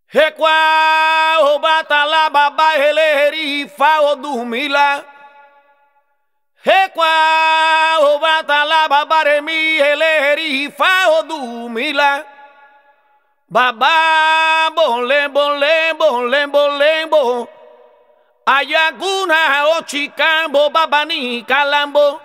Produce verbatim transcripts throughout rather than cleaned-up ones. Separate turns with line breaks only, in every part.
Rekwa o batala baba heleri fa o dormila. Rekwa o batala baba remi heleri fa o dormila. Baba bole bole bole bole bo. Ayaguna o chicambo babani calambo.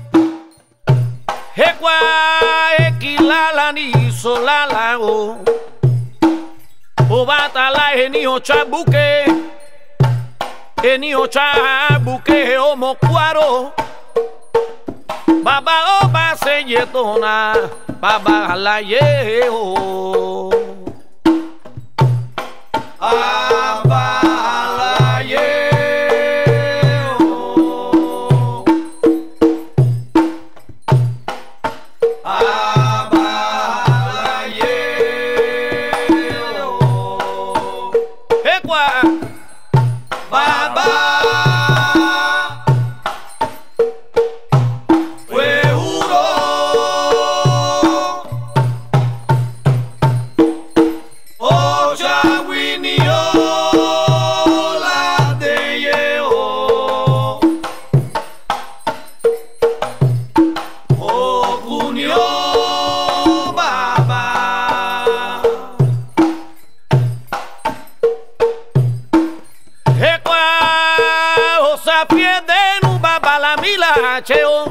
Rekwa ekilala ni solala o. O batala eni o chabuke, eni o chabuke o mokuaro. Baba o base yetona, baba la ye o. Baba la ye o. Baba fue uno o chawinio la de yeo o cunio baba. Sapiedenu baba la mila cheo.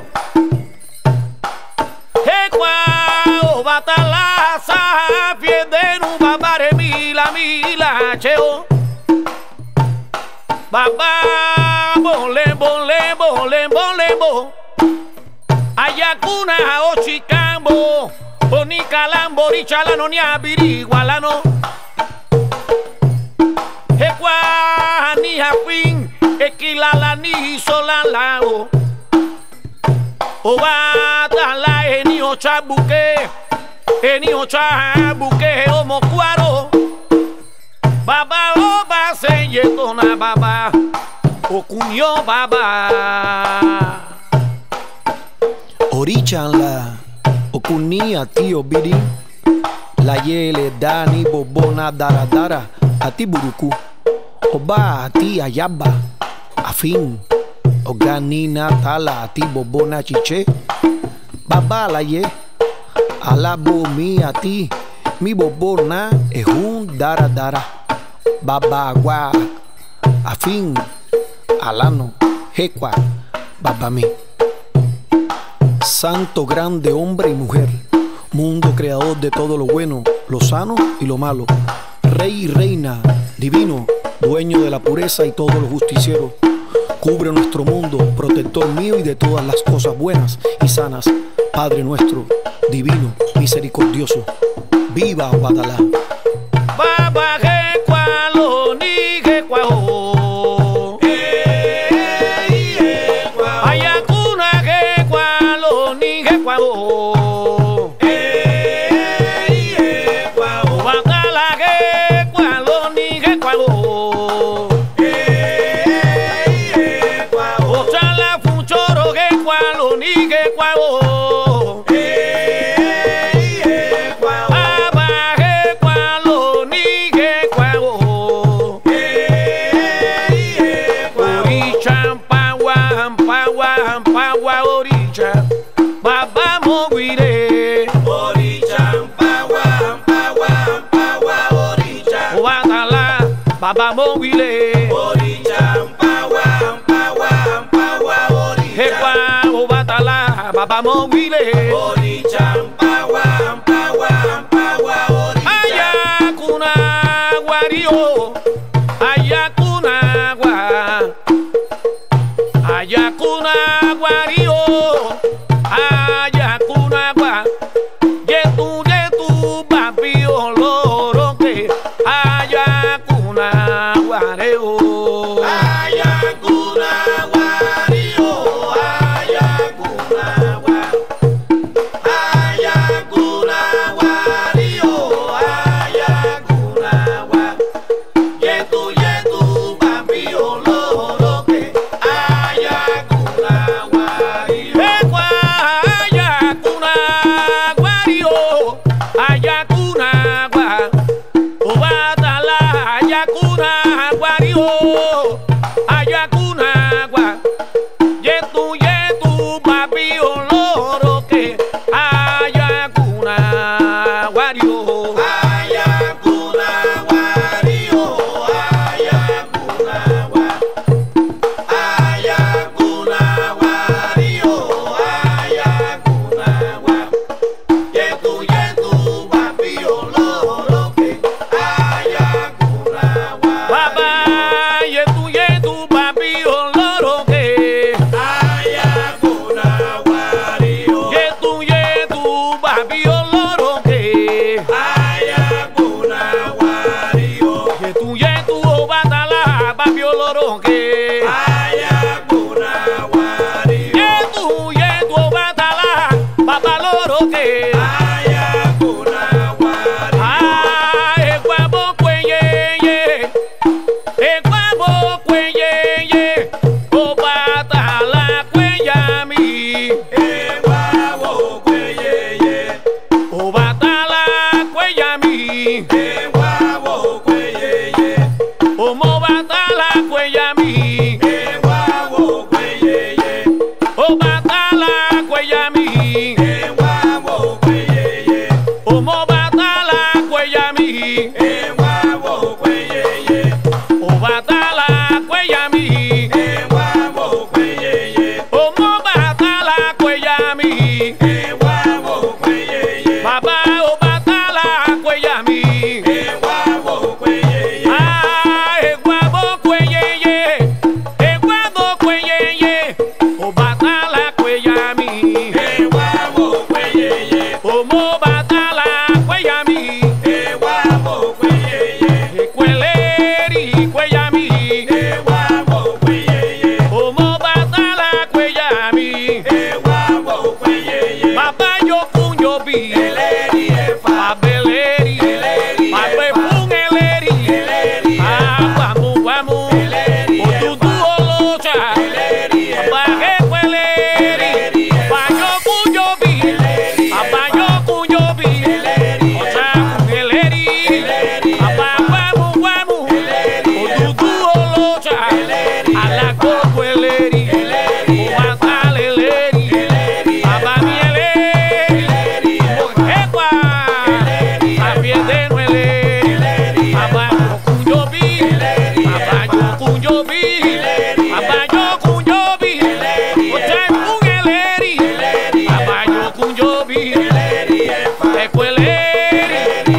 Ekwa o batala sapiedenu baba re mila mila cheo. Baba bole bole bole bole bo. Ayakuna o chicambo. Oni calambo richalano ni abirigualano. Ekwa ni hafin. Ekilala ni solala o. O batala eni o chabuke, eni o chabuke o mokuaro. Baba o base yetona baba, o kunyo baba.
Orichanla, o kunia tio biri. La yele dani bobona dara dara, ati buruku. Oba ati ayaba. Afin, oganina tala ati bobona chiche. Baba la ye, alabo mi ati, mi bobona ehun dara dara. Baba agua, afin, alano, hekwa, baba mi. Santo grande hombre y mujer, mundo creador de todo lo bueno, lo sano y lo malo. Rey y reina, divino, dueño de la pureza y todos los justicieros. Cubre nuestro mundo, protector mío y de todas las cosas buenas y sanas. Padre nuestro, divino, misericordioso. ¡Viva Obatala!
Baba Gekwa lo ni Gekwa o. Ayakuna Gekwa lo ni Gekwa o. Obatala Gekwa lo ni Gekwa o. Baba moguire, oricha, pawa, pawa, pawa, oricha. Obatala, Baba moguire, oricha, pawa, pawa, pawa, oricha. Hekwa, Obatala, Baba moguire, oricha, pawa, pawa, pawa, oricha. Ayakuna guario, ayakuna gua, ayakuna guario. Ayakunagua, yetu yetu papi oloro que ayakunagua reo. Ayakunagua reo, ayakunagua, ayakunagua reo, ayakunagua, yetu yetu papi oloro que ayakunagua reo. Ayakuna gua, Obatala guario, ayacunagua, yetu yetu papi oloro que ayacuna guario, ayacuna guario, ayacunagua, ayacuna guario, ayacunagua, yetu yetu papi oloro que ayacunagua, baba yetu yetu papi oloro que ayacunagua, yetu yetu papi oloro que ayacunagua, yetu yetu obatala papi oloro que ayacunagua, yetu yetu obatala papa loro que ayacunagua, ah ekwabo kweyeye ekwabo kweyeye obatala kweyami ekwabo kweyeye obatala kweyami ekwabo kweyeye omobatala kweyami ekwabo kweyeye obatala kweyami ekwabo kweyeye omobatala kweyami ekwabo kweyeye obatala kweyami ekwabo kweyeye omobatala kweyami ekwabo kweyeye baba obatala kweyami ekwabo kweyeye ah ekwabo kweyeye ekwabo kweyeye obatala kweyami ekwabo kweyeye omobatala kweyami ekwabo kweyeye ekweleri kweyami ekwabo kweyeye omobatala kweyami ekwabo kweyeye baba yokunyobi eleri efa abeleri eleri abefun eleri eleri agbamu gbamu eleri otutu olocha eleri baba ekweleri bayokunyobi eleri abayokunyobi eleri otakun eleri baba gbamu gbamu otutu olocha alakoko eleri obatala eleri baba mi eleri ekwa abiedenu eleri baba yokunyobi baba yokunyobi baba yokunyobi otakun eleri baba yokunyobi ekweleri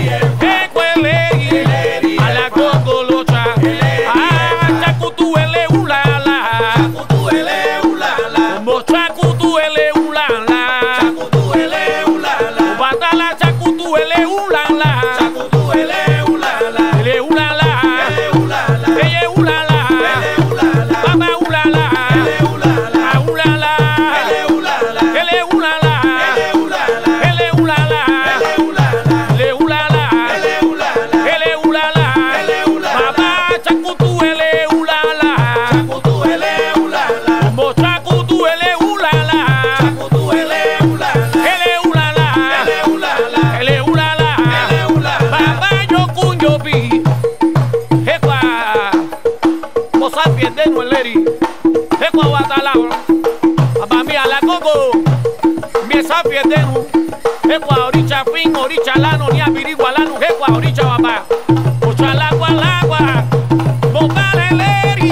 ekweleri alakoko locha ah chakutu ele ulala chakutu ele ulala mo chakutu ele ulala chakutu ele ulala obatala chakutu ele ulala chakutu ele ulala ele ulala ele ulala ele ulala ele ulala baba ulala ele ulala ah ulala ele ulala ele ulala ele ulala ele ulala ele ulala ele ulala ele ulala ele ulala ele ulala baba chakutu ele ulala chakutu ele ulala mo chakutu ele ulala chakutu ele ulala ele ulala ele ulala ele ulala ele ulala baba yokunyobi ekwa mosapiedenu eleri ekwa watala baba mi alagogo mi sapiedenu ekwa oricha fin oricha lano ni abirigua lano ekwa oricha baba ochalagua lagua bobala eleri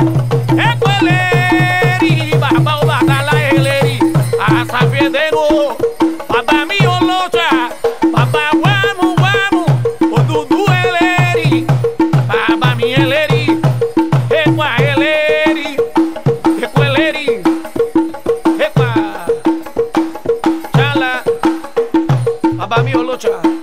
ekweleri baba obatala eleri asapiedenu baba mi olocha baba guamu guamu odudu eleri baba mi eleri ekwa eleri ekweleri ekwa chala baba mi olocha